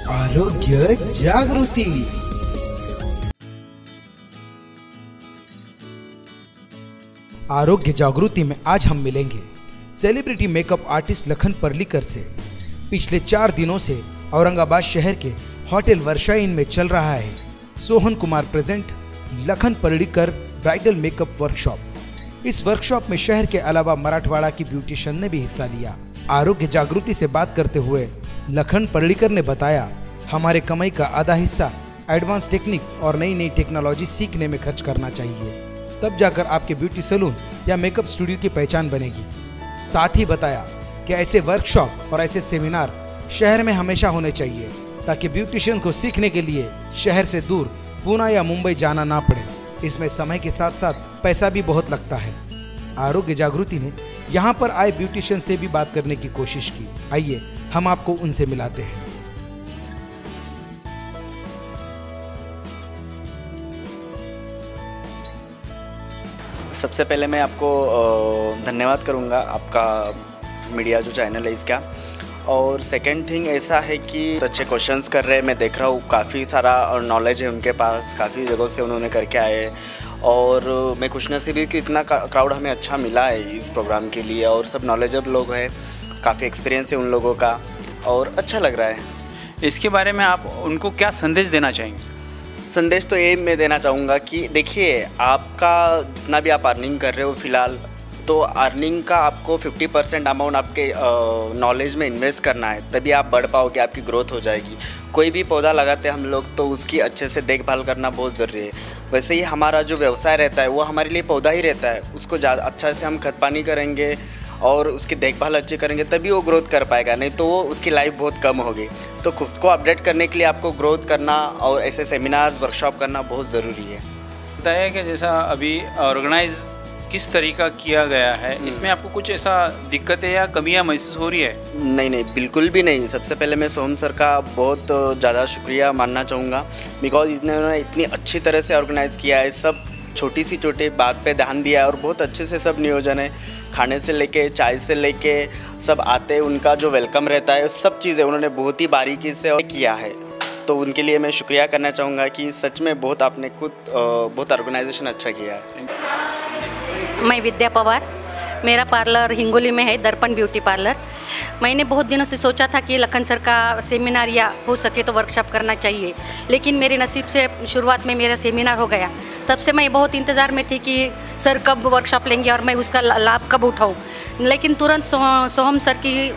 आरोग्य जागृति। आरोग्य जागृति में आज हम मिलेंगे celebrity makeup artist Lakhan Parlikar से। पिछले 4 दिनों से औरंगाबाद शहर के होटल वर्षा इन में चल रहा है Sohan Kumar present Lakhan Parlikar bridal makeup workshop. इस वर्कशॉप में शहर के अलावा मराठवाड़ा की ब्यूटिशियन ने भी हिस्सा लिया। आरोग्य जागृति से बात करते हुए लखन पर्लिकर ने बताया, हमारे कमाई का आधा हिस्सा एडवांस टेक्निक और नई नई टेक्नोलॉजी सीखने में खर्च करना चाहिए, तब जाकर आपके ब्यूटी सैलून या मेकअप स्टूडियो की पहचान बनेगी। साथ ही बताया कि ऐसे वर्कशॉप और ऐसे सेमिनार शहर में हमेशा होने चाहिए ताकि ब्यूटिशियन को सीखने के लिए शहर से दूर पुणे या मुंबई जाना ना पड़े। इसमें समय के साथ साथ पैसा भी बहुत लगता है। आरोग्य जागृति ने यहाँ पर आए ब्यूटिशियन से भी बात करने की कोशिश की। आइए हम आपको उनसे मिलाते हैं। सबसे पहले मैं आपको धन्यवाद करूँगा, आपका मीडिया जो चैनल है इसका। और सेकंड थिंग ऐसा है कि अच्छे क्वेश्चंस कर रहे हैं, मैं देख रहा हूँ काफ़ी सारा नॉलेज है उनके पास, काफ़ी जगहों से उन्होंने करके आए। और मैं खुशनसीब हूँ कि इतना क्राउड हमें अच्छा मिला है इस प्रोग्राम के लिए, और सब नॉलेजेबल लोग हैं, काफ़ी एक्सपीरियंस है उन लोगों का और अच्छा लग रहा है। इसके बारे में आप उनको क्या संदेश देना चाहेंगे? संदेश तो ये मैं देना चाहूँगा कि देखिए, आपका जितना भी आप अर्निंग कर रहे हो फ़िलहाल, तो अर्निंग का आपको 50% अमाउंट आपके नॉलेज में इन्वेस्ट करना है, तभी आप बढ़ पाओगे, आपकी ग्रोथ हो जाएगी। कोई भी पौधा लगाते हैं हम लोग तो उसकी अच्छे से देखभाल करना बहुत ज़रूरी है। वैसे ही हमारा जो व्यवसाय रहता है वो हमारे लिए पौधा ही रहता है। उसको ज़्यादा अच्छा से हम खाद पानी करेंगे और उसकी देखभाल अच्छी करेंगे तभी वो ग्रोथ कर पाएगा, नहीं तो वो उसकी लाइफ बहुत कम होगी। तो खुद को अपडेट करने के लिए आपको ग्रोथ करना और ऐसे सेमिनार्स वर्कशॉप करना बहुत ज़रूरी है। बताया कि जैसा अभी ऑर्गेनाइज किस तरीका किया गया है, इसमें आपको कुछ ऐसा दिक्कतें या कमियां महसूस हो रही है? नहीं, बिल्कुल भी नहीं। सबसे पहले मैं सोहम सर का बहुत ज़्यादा शुक्रिया मानना चाहूँगा, बिकॉज इन्होंने इतनी अच्छी तरह से ऑर्गेनाइज़ किया है, सब छोटी सी छोटी बात पे ध्यान दिया है और बहुत अच्छे से सब नियोजन है। खाने से लेके चाय से लेके सब आते हैं, उनका जो वेलकम रहता है, सब चीज़ें उन्होंने बहुत ही बारीकी से किया है। तो उनके लिए मैं शुक्रिया करना चाहूँगा कि सच में बहुत आपने खुद बहुत ऑर्गेनाइजेशन अच्छा किया है। मैं विद्या पवार, मेरा पार्लर हिंगोली में है, दर्पण ब्यूटी पार्लर। मैंने बहुत दिनों से सोचा था कि लखन सर का सेमिनार या हो सके तो वर्कशॉप करना चाहिए, लेकिन मेरे नसीब से शुरुआत में मेरा सेमिनार हो गया। तब से मैं बहुत इंतज़ार में थी कि सर कब वर्कशॉप लेंगे और मैं उसका लाभ कब उठाऊं, लेकिन तुरंत सोहम सर की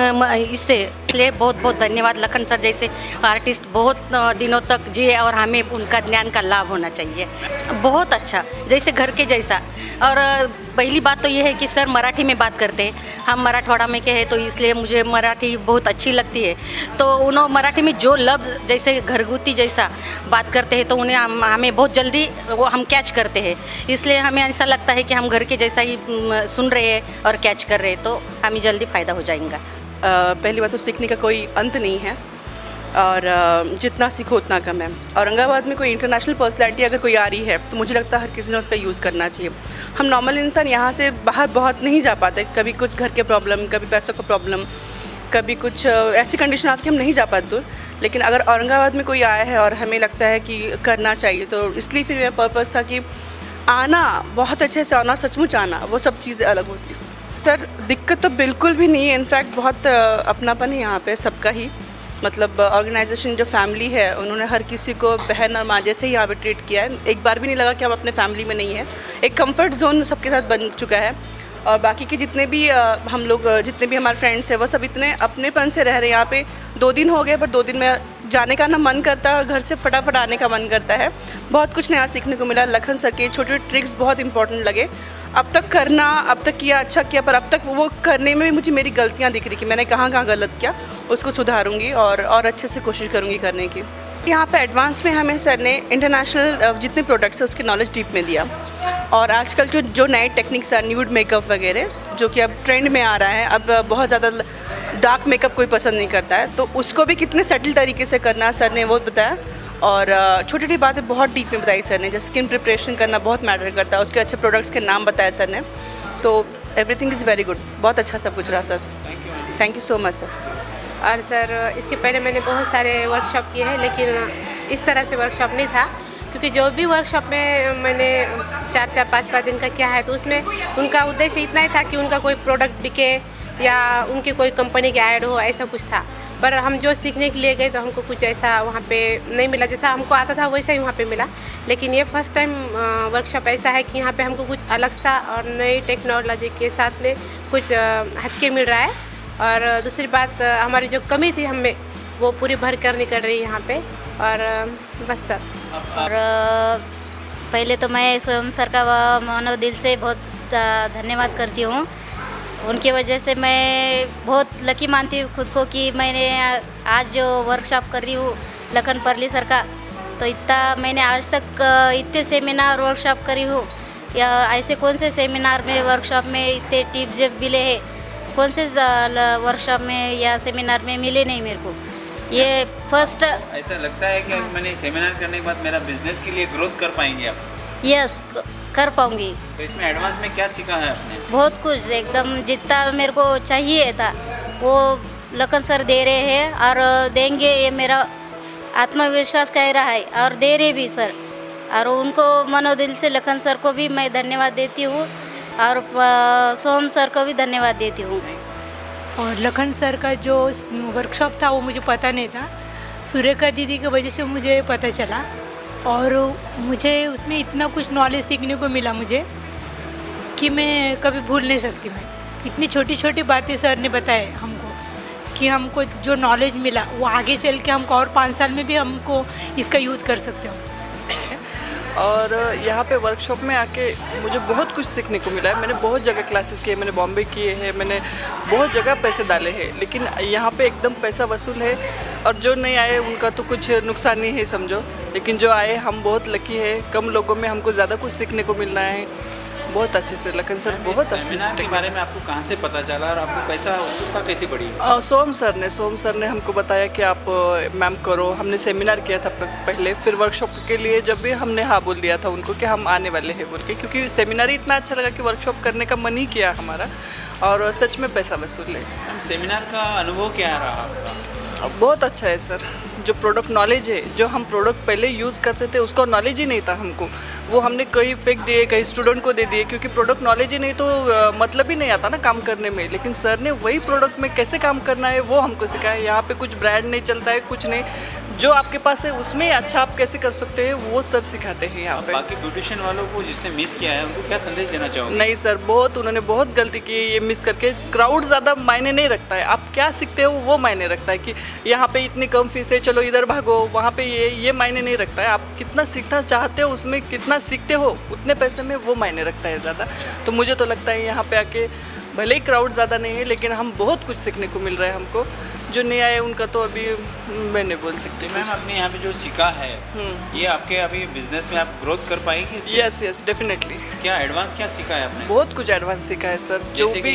इसलिए बहुत बहुत धन्यवाद। लखन सर जैसे आर्टिस्ट बहुत दिनों तक जिए और हमें उनका ज्ञान का लाभ होना चाहिए। बहुत अच्छा, जैसे घर के जैसा। और पहली बात तो ये है कि सर मराठी में बात करते हैं, हम मराठवाड़ा में के हैं तो इसलिए मुझे मराठी बहुत अच्छी लगती है। तो उन्होंने मराठी में जो लफ्ज़ जैसे घरगुती जैसा बात करते हैं तो उन्हें हमें बहुत जल्दी वो हम कैच करते हैं, इसलिए हमें ऐसा लगता है कि हम घर के जैसा ही सुन रहे हैं और कैच कर रहे हैं, तो हमें जल्दी फ़ायदा हो जाएगा। पहली बात तो सीखने का कोई अंत नहीं है और जितना सीखो उतना कम है। औरंगाबाद में कोई इंटरनेशनल पर्सनैलिटी अगर कोई आ रही है तो मुझे लगता है हर किसी ने उसका यूज़ करना चाहिए। हम नॉर्मल इंसान यहाँ से बाहर बहुत नहीं जा पाते, कभी कुछ घर के प्रॉब्लम, कभी पैसों का प्रॉब्लम, कभी कुछ ऐसी कंडीशन आती है कि हम नहीं जा पाते दूर। लेकिन अगर औरंगाबाद में कोई आया है और हमें लगता है कि करना चाहिए, तो इसलिए फिर मेरा पर्पज़ था कि आना, बहुत अच्छे से आना और सचमुच आना, वो सब चीज़ें अलग होती है। सर दिक्कत तो बिल्कुल भी नहीं है, इनफैक्ट बहुत अपनापन है यहाँ पे सबका ही। मतलब ऑर्गेनाइजेशन जो फैमिली है उन्होंने हर किसी को बहन और माँ जैसे ही यहाँ पे ट्रीट किया है। एक बार भी नहीं लगा कि हम अपने फैमिली में नहीं हैं। एक कंफर्ट जोन सबके साथ बन चुका है। और बाकी के जितने भी हम लोग, जितने भी हमारे फ्रेंड्स हैं, वो सब इतने अपनेपन से रह रहे हैं। यहाँ पे 2 दिन हो गए, पर 2 दिन में जाने का ना मन करता है और घर से फटाफट आने का मन करता है। बहुत कुछ नया सीखने को मिला। लखन सर के छोटे छोटे ट्रिक्स बहुत इंपॉर्टेंट लगे। अब तक करना, अब तक किया, अच्छा किया, पर अब तक वो करने में मुझे मेरी गलतियाँ दिख रही कि मैंने कहाँ कहाँ गलत किया, उसको सुधारूँगी और अच्छे से कोशिश करूँगी करने की। यहाँ पे एडवांस में हमें सर ने इंटरनेशनल जितने प्रोडक्ट्स हैं उसकी नॉलेज डीप में दिया। और आजकल जो नए टेक्निक्स हैं, न्यूड मेकअप वगैरह, जो कि अब ट्रेंड में आ रहा है, अब बहुत ज़्यादा डार्क मेकअप कोई पसंद नहीं करता है, तो उसको भी कितने सटल तरीके से करना सर ने वो बताया। और छोटी छोटी बातें बहुत डीप में बताई सर ने। जैसे स्किन प्रिपरेशन करना बहुत मैटर करता है, उसके अच्छे प्रोडक्ट्स के नाम बताया सर ने। तो एवरीथिंग इज़ वेरी गुड, बहुत अच्छा सब कुछ रहा sir. Thank you so much sir. और सर इसके पहले मैंने बहुत सारे वर्कशॉप किए हैं, लेकिन इस तरह से वर्कशॉप नहीं था, क्योंकि जो भी वर्कशॉप में मैंने 4-4, 5-5 दिन का किया है, तो उसमें उनका उद्देश्य इतना ही था कि उनका कोई प्रोडक्ट बिके या उनकी कोई कंपनी की ऐड हो, ऐसा कुछ था। पर हम जो सीखने के लिए गए तो हमको कुछ ऐसा वहाँ पे नहीं मिला, जैसा हमको आता था वैसा ही वहाँ पे मिला। लेकिन ये फर्स्ट टाइम वर्कशॉप ऐसा है कि यहाँ पे हमको कुछ अलग सा और नई टेक्नोलॉजी के साथ में कुछ हटके मिल रहा है। और दूसरी बात, हमारी जो कमी थी हमें वो पूरी भर कर निकल रही है यहाँ पे। और बस सर। और पहले तो मैं स्वयं सर का मनोदिल से बहुत धन्यवाद करती हूँ। उनकी वजह से मैं बहुत लकी मानती हूँ खुद को कि मैंने आज जो वर्कशॉप कर रही हूँ लखन परली सर का, तो इतना मैंने आज तक इतने सेमिनार वर्कशॉप करी हूँ या ऐसे कौन से सेमिनार में वर्कशॉप में इतने टिप्स जब मिले हैं, कौन से वर्कशॉप में या सेमिनार में मिले नहीं मेरे को। ये फर्स्ट ऐसा लगता है कि मैंने सेमिनार करने के बाद मेरा बिजनेस के लिए ग्रोथ कर पाएंगे आप? यस, कर पाऊँगी। तो इसमें एडवांस में क्या सीखा है आपने? बहुत कुछ, एकदम जितना मेरे को चाहिए था वो लखन सर दे रहे हैं और देंगे, ये मेरा आत्मविश्वास कह रहा है और दे रहे भी सर। और उनको मनोदिल से लखन सर को भी मैं धन्यवाद देती हूँ और सोम सर को भी धन्यवाद देती हूँ। और लखन सर का जो वर्कशॉप था वो मुझे पता नहीं था, सुरेखा दीदी की वजह से मुझे पता चला और मुझे उसमें इतना कुछ नॉलेज सीखने को मिला मुझे कि मैं कभी भूल नहीं सकती। मैं इतनी छोटी छोटी बातें सर ने बताए हमको कि हमको जो नॉलेज मिला वो आगे चल के हमको और 5 साल में भी हमको इसका यूज़ कर सकते हो। और यहाँ पे वर्कशॉप में आके मुझे बहुत कुछ सीखने को मिला है। मैंने बहुत जगह क्लासेस किए, मैंने बॉम्बे किए हैं, मैंने बहुत जगह पैसे डाले हैं, लेकिन यहाँ पे एकदम पैसा वसूल है। और जो नहीं आए उनका तो कुछ नुकसान नहीं है समझो, लेकिन जो आए हम बहुत लकी है। कम लोगों में हमको ज़्यादा कुछ सीखने को मिल रहा है। बहुत अच्छे से लखन सर बहुत अच्छे से। के बारे में आपको कहाँ से पता चला और आपको कैसा उत्सुकता कैसी बढ़ी? सोम सर ने हमको बताया कि आप मैम करो। हमने सेमिनार किया था पहले, फिर वर्कशॉप के लिए जब भी हमने हाँ बोल दिया था उनको कि हम आने वाले हैं बोल के, क्योंकि सेमिनार ही इतना अच्छा लगा कि वर्कशॉप करने का मन ही किया हमारा और सच में पैसा वसूल है। सेमिनार का अनुभव क्या रहा आपका? बहुत अच्छा है सर। जो प्रोडक्ट नॉलेज है, जो हम प्रोडक्ट पहले यूज़ करते थे उसका नॉलेज ही नहीं था हमको, वो हमने कहीं फेंक दिए, कहीं स्टूडेंट को दे दिए, क्योंकि प्रोडक्ट नॉलेज ही नहीं तो मतलब ही नहीं आता ना काम करने में। लेकिन सर ने वही प्रोडक्ट में कैसे काम करना है वो हमको सिखाया। यहाँ पे कुछ ब्रांड नहीं चलता है, कुछ नहीं, जो आपके पास है उसमें अच्छा आप कैसे कर सकते हैं वो सर सिखाते हैं यहाँ पे। बाकी ब्यूटिशियन वालों को जिसने मिस किया है उनको क्या संदेश देना चाहोगे? नहीं सर, उन्होंने बहुत गलती की है ये मिस करके। क्राउड ज़्यादा मायने नहीं रखता है, आप क्या सीखते हो वो मायने रखता है कि यहाँ पे इतनी कम फीस है, चलो इधर भागो, वहाँ पे ये मायने नहीं रखता है। आप कितना सीखना चाहते हो उसमें कितना सीखते हो उतने पैसे में वो मायने रखता है ज़्यादा। तो मुझे तो लगता है यहाँ पे आके भले ही क्राउड ज़्यादा नहीं है लेकिन हम बहुत कुछ सीखने को मिल रहा है हमको। जो नहीं आए उनका तो अभी मैं नहीं बोल सकती। मैम आपने यहाँ पे जो सीखा है ये आपके अभी बिजनेस में आप ग्रोथ कर पाएगी? Yes definitely. क्या एडवांस क्या सीखा है आपने? बहुत कुछ एडवांस सीखा है सर। जो भी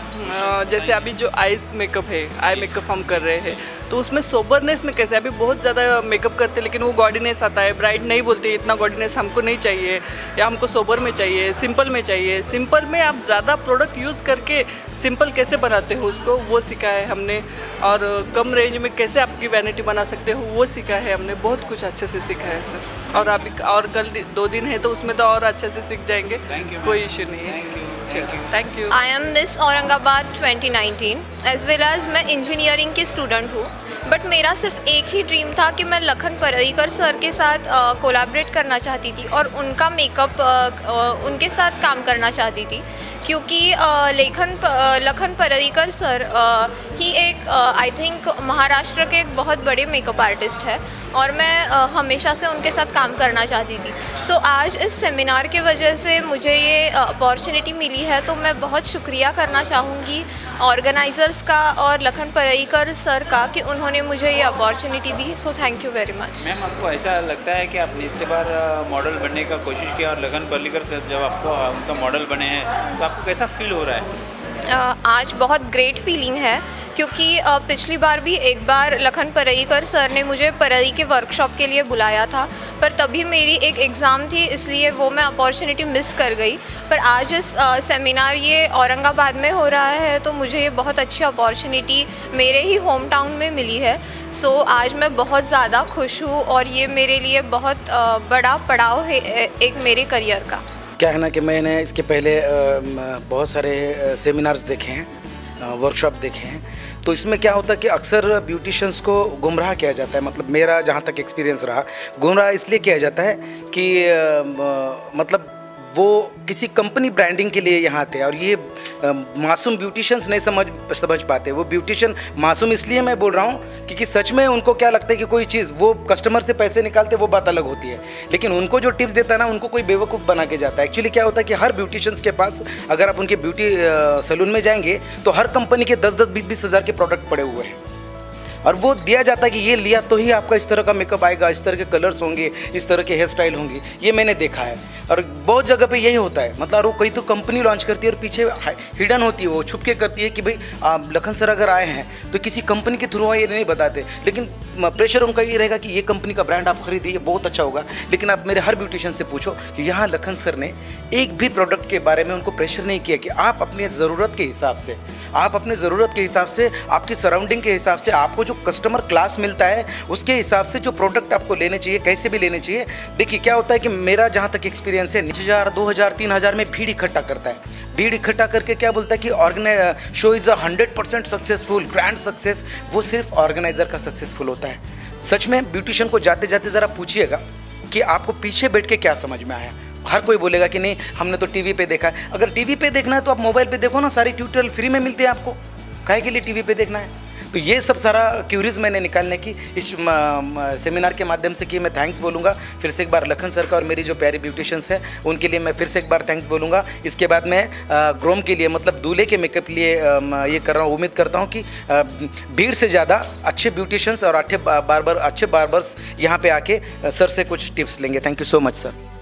जैसे अभी जो आईज मेकअप है, आई मेकअप हम कर रहे हैं तो उसमें सोबरनेस में कैसे, अभी बहुत ज़्यादा मेकअप करते लेकिन वो गॉडीनेस आता है, ब्राइड नहीं बोलती इतना गॉडीनेस हमको नहीं चाहिए या हमको सोबर में चाहिए, सिंपल में चाहिए। सिंपल में आप ज़्यादा प्रोडक्ट यूज़ करके सिंपल कैसे बनाते हो उसको वो सीखा है हमने। और कम रेंज में कैसे आपकी वैनिटी बना सकते हो वो सीखा है हमने। बहुत कुछ अच्छे से सीखा है सर। और अभी और कल 2 दिन है तो उसमें तो और अच्छे से सीख जाएंगे, कोई इशू नहीं है। Thank you. I am Miss Aurangabad 2019 as well as मैं इंजीनियरिंग की स्टूडेंट हूँ। बट मेरा सिर्फ एक ही ड्रीम था कि मैं लखन पर्रिकर सर के साथ कोलैबोरेट करना चाहती थी और उनका मेकअप उनके साथ काम करना चाहती थी, क्योंकि लखन पर्रिकर सर ही एक आई थिंक महाराष्ट्र के एक बहुत बड़े मेकअप आर्टिस्ट है और मैं हमेशा से उनके साथ काम करना चाहती थी। सो आज इस सेमिनार के वजह से मुझे ये अपॉर्चुनिटी मिली है, तो मैं बहुत शुक्रिया करना चाहूँगी ऑर्गेनाइज़र्स का और लखन पर्रिकर सर का कि उन्होंने मुझे ये अपॉर्चुनिटी दी। So thank you very much. Ma'am आपको ऐसा लगता है कि आपने इतने बार मॉडल बनने का कोशिश किया और लखन पर्रिकर सर जब आपको उनका मॉडल बने हैं तो आपको कैसा फील हो रहा है? आज बहुत ग्रेट फीलिंग है क्योंकि पिछली बार भी एक बार लखन पर्रिकर सर ने मुझे परई के वर्कशॉप के लिए बुलाया था, पर तभी मेरी एक एग्ज़ाम थी, इसलिए वो मैं अपॉर्चुनिटी मिस कर गई। पर आज इस सेमिनार ये औरंगाबाद में हो रहा है, तो मुझे ये बहुत अच्छी अपॉर्चुनिटी मेरे ही होम टाउन में मिली है। सो आज मैं बहुत ज़्यादा खुश हूँ और ये मेरे लिए बहुत बड़ा पड़ाव है एक मेरे करियर का। क्या है ना कि मैंने इसके पहले बहुत सारे सेमिनार्स देखे हैं, वर्कशॉप देखे हैं, तो इसमें क्या होता है कि अक्सर ब्यूटिशियंस को गुमराह किया जाता है। मतलब मेरा जहाँ तक एक्सपीरियंस रहा, गुमराह इसलिए किया जाता है कि मतलब वो किसी कंपनी ब्रांडिंग के लिए यहाँ आते हैं और ये मासूम ब्यूटिशियंस नहीं समझ पाते। वो ब्यूटिशियन मासूम इसलिए मैं बोल रहा हूँ क्योंकि सच में उनको क्या लगता है कि कोई चीज़ वो कस्टमर से पैसे निकालते, वो बात अलग होती है, लेकिन उनको जो टिप्स देता है ना, उनको कोई बेवकूफ़ बना के जाता है। एक्चुअली क्या होता है कि हर ब्यूटिशियंस के पास, अगर आप उनके ब्यूटी सैलून में जाएंगे तो हर कंपनी के 10-10, 20-20 हज़ार के प्रोडक्ट पड़े हुए हैं और वो दिया जाता है कि ये लिया तो ही आपका इस तरह का मेकअप आएगा, इस तरह के कलर्स होंगे, इस तरह के हेयर स्टाइल होंगी। ये मैंने देखा है और बहुत जगह पे यही होता है। मतलब वो कहीं तो कंपनी लॉन्च करती है और पीछे हिडन होती है, वो छुप के करती है कि भाई लखन सर अगर आए हैं तो किसी कंपनी के थ्रू ये नहीं बताते, लेकिन प्रेशर उनका ये रहेगा कि ये कंपनी का ब्रांड आप खरीदिए, बहुत अच्छा होगा। लेकिन आप मेरे हर ब्यूटिशियन से पूछो कि यहाँ लखन सर ने एक भी प्रोडक्ट के बारे में उनको प्रेशर नहीं किया कि आप अपनी ज़रूरत के हिसाब से, आप अपने ज़रूरत के हिसाब से, आपकी सराउंडिंग के हिसाब से, आपको जो कस्टमर क्लास मिलता है उसके हिसाब से जो प्रोडक्ट आपको लेने चाहिए, कैसे भी लेने चाहिए। देखिए क्या होता है कि मेरा जहाँ तक एक्सपीरियंस है, 1000, 2000, 3000 में भीड़ इकट्ठा करता है। भीड़ इकट्ठा करके क्या बोलता है कि show is 100% successful, grand success. वो सिर्फ ऑर्गेनाइज़र का सक्सेसफुल होता है। सच में ब्यूटिशियन को जाते जाते ज़रा पूछिएगा कि आपको पीछे बैठ के क्या समझ में आया। हर कोई बोलेगा कि नहीं हमने तो टीवी पे देखा है। अगर टीवी पे देखना है तो आप मोबाइल पे देखो ना, सारी ट्यूटोरियल फ्री में मिलती है आपको, काहे के लिए टीवी पे देखना है। तो ये सब सारा क्यूरीज मैंने निकालने की इस सेमिनार के माध्यम से की। मैं थैंक्स बोलूँगा फिर से एक बार लखन सर का और मेरी जो प्यारी ब्यूटिशियंस है उनके लिए मैं फिर से एक बार थैंक्स बोलूँगा। इसके बाद मैं ग्रोम के लिए, मतलब दूल्हे के मेकअप के लिए ये कर रहा हूँ। उम्मीद करता हूँ कि भीड़ से ज़्यादा अच्छे ब्यूटिशियंस और अच्छे बार्बर्स यहाँ पे आके सर से कुछ टिप्स लेंगे। Thank you so much sir.